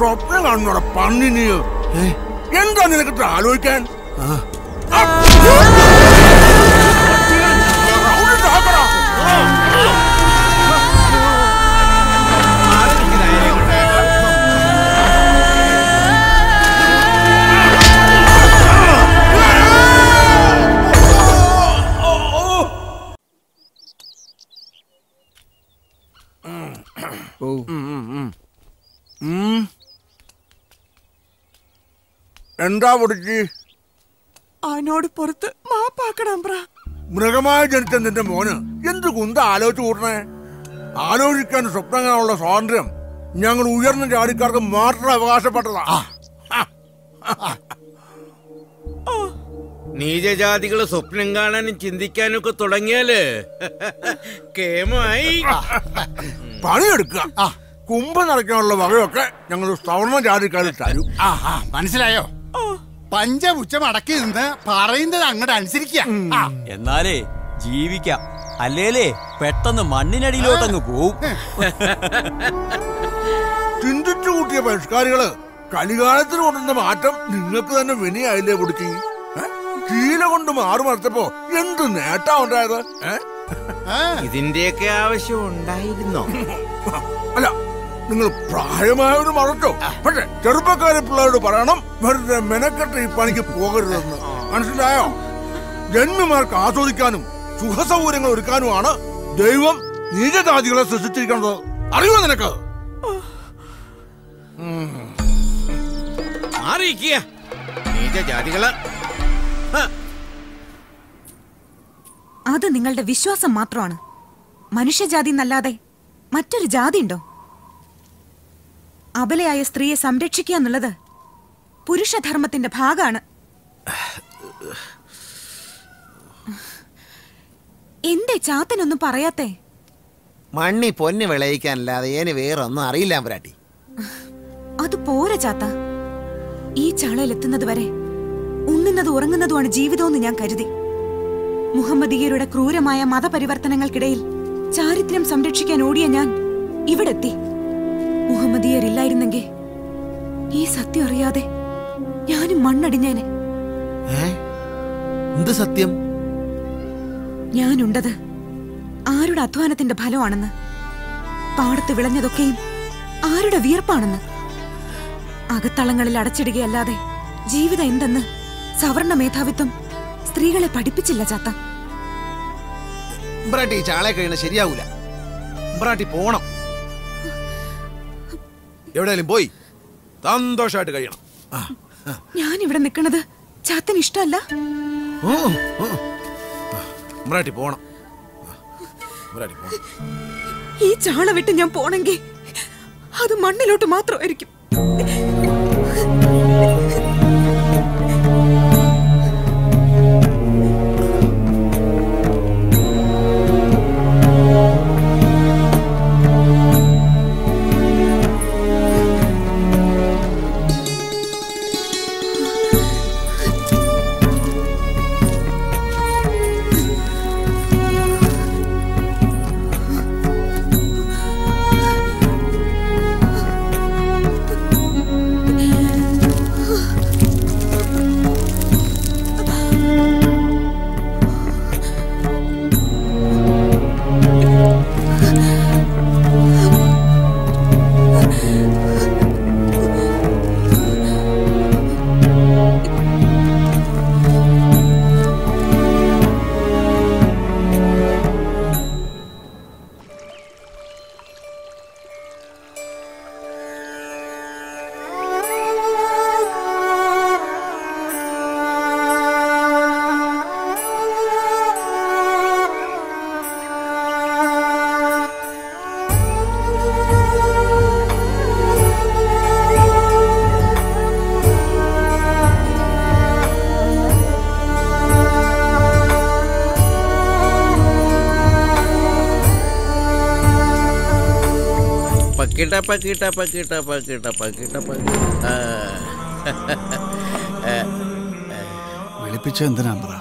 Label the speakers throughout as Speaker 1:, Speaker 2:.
Speaker 1: സ്വപ്നം കാണുന്നോടെ പന്നിനി. എന്താ നിനക്കിട്ട് ആലോചിക്കാൻ? എന്താ പൊടിച്ച്?
Speaker 2: അവനോട് പുറത്ത് മാപ്പാക്കണം.
Speaker 1: മൃഗമായി ജനിച്ച നിന്റെ മോന് എന്ത് കുന്ത ആലോചിച്ചു കൂട്ടണേ? ആലോചിക്കാൻ സ്വപ്നങ്ങളുള്ള സ്വാതന്ത്ര്യം ഞങ്ങൾ ഉയർന്ന ജാതിക്കാർക്ക് മാത്രം അവകാശപ്പെട്ടതാ.
Speaker 3: നീചജാതികള് സ്വപ്നം കാണാനും ചിന്തിക്കാനും ഒക്കെ തുടങ്ങിയാല് കേമായി
Speaker 1: പണിയെടുക്കുക. കുംഭം നിറയ്ക്കാനുള്ള വകയൊക്കെ ഞങ്ങൾ സവർണ ജാതിക്കാരിൽ തരും.
Speaker 4: മനസ്സിലായോ? പഞ്ചപുച്ഛം അടക്കി നിന്ന് പറയുന്നത് അങ്ങോട്ട് അനുസരിക്കുക.
Speaker 5: എന്നാലേ ജീവിക്കാം, അല്ലേലേ പെട്ടെന്ന് മണ്ണിനടിയിലോട്ടങ്ങ് പോവും.
Speaker 1: ചിന്തിച്ചു കൂട്ടിയ പരിഷ്കാരികള് കലികാലത്തിന് കൊണ്ടുവന്ന മാറ്റം നിങ്ങൾക്ക് തന്നെ വിനയായില്ലേ പൊടിച്ച്? ശീല കൊണ്ട് മാറുമറച്ചപ്പോ എന്ത് നേട്ടാ ഉണ്ടായത്?
Speaker 3: ഇതിന്റെയൊക്കെ ആവശ്യം ഉണ്ടായിരുന്നോ?
Speaker 1: അല്ല, നിങ്ങൾ പ്രായമായവര് മറച്ചോ? പക്ഷെ ചെറുപ്പക്കാരെ പിള്ളേരോട് പറയണം, വെറുതെ മെനക്കെട്ട് ഈ പണിക്ക് പോകരുതെന്ന്. മനസ്സിലായോ? ജന്മിമാർക്ക് ആസ്വദിക്കാനും സുഖസൗകര്യങ്ങൾ ഒരുക്കാനുമാണ് ദൈവം നീചജാതികളെ സൃഷ്ടിച്ചിരിക്കുന്നത്. അറിയോ നിനക്ക്?
Speaker 3: നീചജാതികള്
Speaker 6: അത് നിങ്ങളുടെ വിശ്വാസം മാത്രമാണ്. മനുഷ്യജാതി എന്നല്ലാതെ മറ്റൊരു ജാതി ഉണ്ടോ? അബലയായ സ്ത്രീയെ സംരക്ഷിക്കുക എന്നുള്ളത് പുരുഷധർമ്മത്തിന്റെ ഭാഗമാണ്. എന്തേ ചാത്തനൊന്നും പറയാത്തേ?
Speaker 7: മണ്ണി പൊന്ന് വിളയിക്കാനല്ലാതെ ഏന് വേറൊന്നും അറിയില്ല പുരാട്ടി.
Speaker 6: അത് പോരാ ചാത്ത. ഈ ചാളയിലെത്തുന്നത് വരെ ഉണ്ണുന്നത് ഉറങ്ങുന്നതുമാണ് ജീവിതമെന്ന് ഞാൻ കരുതി. മുഹമ്മദീയരുടെ ക്രൂരമായ മതപരിവർത്തനങ്ങൾക്കിടയിൽ ചാരിത്രം സംരക്ഷിക്കാൻ ഓടിയ ഞാൻ ഇവിടെ എത്തി. മുഹമ്മദീയരില്ലായിരുന്നെങ്കിൽ ഈ സത്യം അറിയാതെ ഞാനും മണ്ണടിഞ്ഞേനെ.
Speaker 7: എന്ത് സത്യം?
Speaker 6: ഞാനുണ്ടത് ആരുടെ അധ്വാനത്തിന്റെ ഫലമാണെന്ന്, പാടത്ത് വിളഞ്ഞതൊക്കെയും ആരുടെ വിയർപ്പാണെന്ന്. അകത്തളങ്ങളിൽ അടച്ചിടുകയല്ലാതെ ജീവിതം എന്തെന്ന് സവർണ മേധാവിത്വം സ്ത്രീകളെ പഠിപ്പിച്ചില്ല ചാത്ത.
Speaker 7: ബ്രാട്ടി ചാളെ കഴിയണ ശരിയാവൂല. ബ്രാട്ടി പോണം, എവിടെയാലും പോയി സന്തോഷമായിട്ട് കഴിയണം.
Speaker 6: ഞാനിവിടെ നിൽക്കുന്നത് ചാത്തന് ഇഷ്ടമല്ല.
Speaker 7: ബ്രാട്ടി പോണം.
Speaker 6: ഈ ചാള വിട്ട് ഞാൻ പോണെങ്കിൽ അത് മണ്ണിലോട്ട് മാത്രമായിരിക്കും.
Speaker 4: വിളിപ്പിച്ച എന്തിനാ പറ?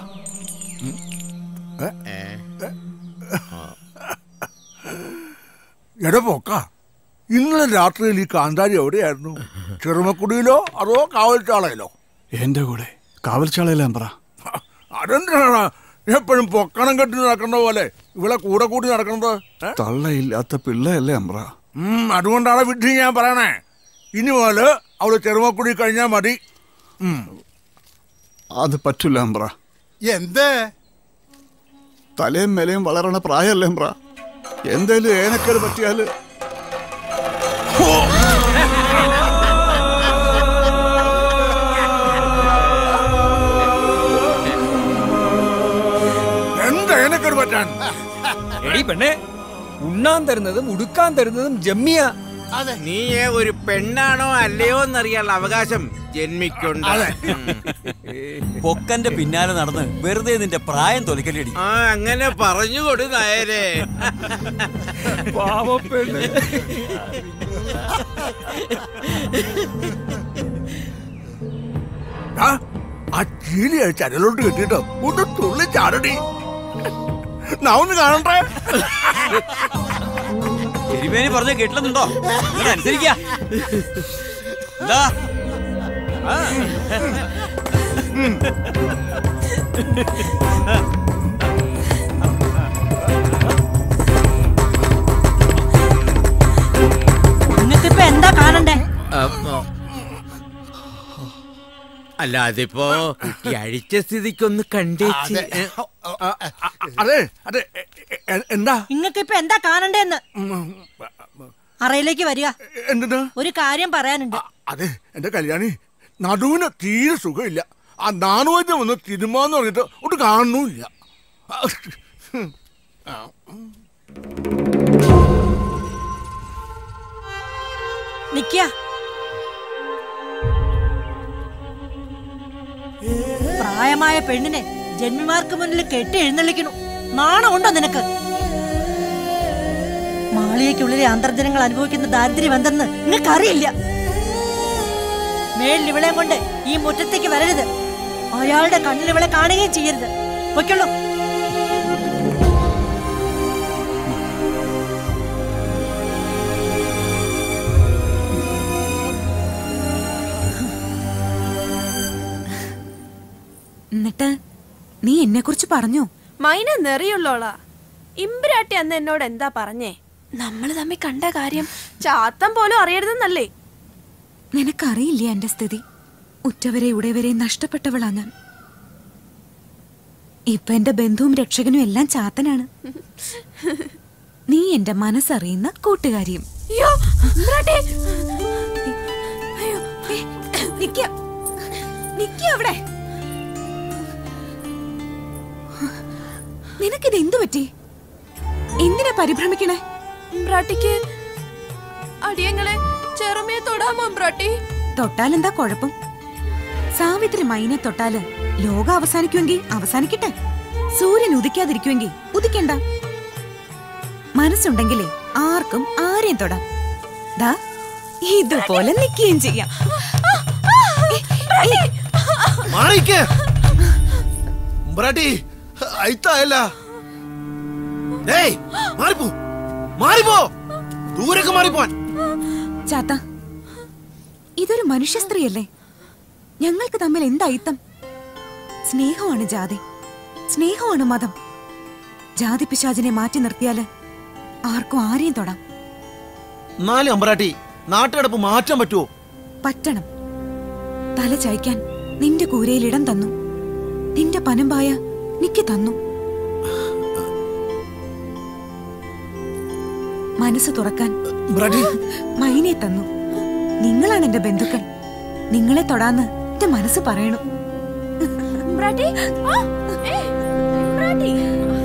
Speaker 1: എട പോക്ക, ഇന്നലെ രാത്രിയിൽ ഈ കാന്താരി എവിടെയായിരുന്നു? ചെറുമക്കുടിയിലോ അതോ കാവൽച്ചാളയിലോ?
Speaker 4: എന്റെ കൂടെ കാവൽച്ചാളയിലെ അമ്പ്ര.
Speaker 1: അതെന്തിനാണ് എപ്പോഴും പൊക്കണം കെട്ടി നടക്കുന്ന പോലെ ഇവിടെ കൂടെ കൂടി നടക്കുന്നത്?
Speaker 4: തള്ളയില്ലാത്ത പിള്ളയല്ലേ അമ്പ്ര.
Speaker 1: അതുകൊണ്ടാണ് വിഡ്ഢി ഞാൻ പറയണേ. ഇനി മുതല് അവള് ചെറുമക്കുടി കഴിഞ്ഞാ മതി.
Speaker 4: അത് പറ്റില്ല അമ്പ്ര.
Speaker 7: എന്ത്?
Speaker 4: തലയും മേലയും വളരണ പ്രായമല്ലേ അമ്പ്ര. എന്തേലും ഏനക്കേട് പറ്റിയാല്
Speaker 1: എന്താ ഏനക്കേട് പറ്റാൻ?
Speaker 5: എടി പെണ്ണെ, ഉണ്ണാൻ തരുന്നതും ഉടുക്കാൻ തരുന്നതും ജമ്മിയ.
Speaker 3: നീയെ ഒരു പെണ്ണാണോ അല്ലയോ എന്നറിയാനുള്ള അവകാശം ജന്മിക്കുണ്ട്.
Speaker 5: പൊക്കന്റെ പിന്നാലെ നടന്ന് വെറുതെ നിന്റെ പ്രായം തൊലിക്കലടി.
Speaker 3: അങ്ങനെ പറഞ്ഞുകൊടു നായരെ.
Speaker 5: പാവപ്പെണ്ണ്.
Speaker 1: ആ ചീലി ചരലോട്ട് കെട്ടിട്ടോ ഒന്ന് തുള്ളി ചാടടി. നാവൊന്ന് കാണണ്ടേ?
Speaker 5: തിരുമേനി പറഞ്ഞ കേട്ടില്ലെന്നുണ്ടോ? അനുസരിക്കാ.
Speaker 6: നിങ്ങൾക്കിപ്പോ എന്താ കാണണ്ടേ?
Speaker 3: അല്ല, അതിപ്പോ കുട്ടി അഴിച്ച സ്ഥിതിക്കൊന്ന് കണ്ടേച്ച്.
Speaker 1: അതെ അതെ. എന്താ
Speaker 6: നിങ്ങൾക്കിപ്പോ എന്താ കാണണ്ടേന്ന്? അറയിലേക്ക് വരിക.
Speaker 1: എന്തിനാ?
Speaker 6: ഒരു കാര്യം പറയാനുണ്ട്.
Speaker 1: അതെ എന്റെ കല്യാണി, നടുവിന് തീരെ സുഖമില്ല. ആ നാണുവൈദ്യം ഒന്ന് തിരുമാന്ന് പറഞ്ഞിട്ട് ഒട്ട് കാണുന്നില്ല.
Speaker 6: നിക്ക. പ്രായമായ പെണ്ണിനെ ജന്മിമാർക്ക് മുന്നിൽ കെട്ടി എഴുന്നള്ളിക്കണു. നാണമുണ്ടോ നിനക്ക്? മാളികയ്ക്കുള്ളിലെ അന്തർജനങ്ങൾ അനുഭവിക്കുന്ന ദാരിദ്ര്യം എന്തെന്ന് നിങ്ങൾക്കറിയില്ല. മേലിൽ ഇവളെയും കൊണ്ട് ഈ മുറ്റത്തേക്ക് വരരുത്. അയാളുടെ കണ്ണിൽ ഇവളെ കാണുകയും ചെയ്യരുത്. പൊയ്ക്കുള്ളൂ. എന്നിട്ട് നീ എന്നെ കുറിച്ച് പറഞ്ഞോ?
Speaker 8: മൈന നെറിയുള്ളോളാ. ഇമ്പ്രാട്ടി അന്ന് എന്നോട് എന്താ പറഞ്ഞേ? നമ്മള് തമ്മിൽ കണ്ട കാര്യം ചാത്തം പോലും അറിയരുതെന്നല്ലേ?
Speaker 6: നിനക്കറിയില്ല എന്റെ സ്ഥിതി. ഉറ്റവരെ ഉടയവരെ നഷ്ടപ്പെട്ടവളാ ഞാൻ. ഇപ്പൊ എന്റെ ബന്ധുവും രക്ഷകനും എല്ലാം ചാത്തനാണ്. നീ എന്റെ മനസ്സറിയുന്ന കൂട്ടുകാരിയും. അവിടെ നിനക്കിത് എന്തു പറ്റി? എന്തിനാ പരിഭ്രമിക്കണേ?
Speaker 8: അടിയങ്ങളെ ചെറുമയെ തൊടാമോ?
Speaker 6: തൊട്ടാലെന്താ കുഴപ്പം? സാവിത്രി മൈനെ തൊട്ടാല് ലോകം അവസാനിക്കുമെങ്കിൽ അവസാനിക്കട്ടെ. സൂര്യൻ ഉദിക്കാതിരിക്കുമെങ്കിൽ ഉദിക്കണ്ട. മനസ്സുണ്ടെങ്കിലേ ആർക്കും ആരെയും തൊടാം. ദാ ഇതുപോലെ നിൽക്കുകയും ചെയ്യാം. ചാത്ത, ഇതൊരു മനുഷ്യ സ്ത്രീയല്ലേ? ഞങ്ങൾക്ക് തമ്മിൽ എന്തായിത്തം? സ്നേഹമാണ് ജാതി, സ്നേഹമാണ് മതം. ജാതി പിശാചിനെ മാറ്റി നിർത്തിയാല് ആർക്കും ആരെയും തൊടാം.
Speaker 7: നാട്ടുകിടപ്പ് മാറ്റാൻ പറ്റുമോ?
Speaker 6: പറ്റണം. തല ചായ്ക്കാൻ നിന്റെ കൂരയിൽ ഇടം തന്നു. നിന്റെ പനമ്പായ നിക്ക് തന്നു. മനസ്സ് തുറക്കാൻ മൈനെ തന്നു. നിങ്ങളാണ് എന്റെ ബന്ധുക്കൾ. നിങ്ങളെ തൊടാന്ന് എന്റെ മനസ്സ് പറയണു.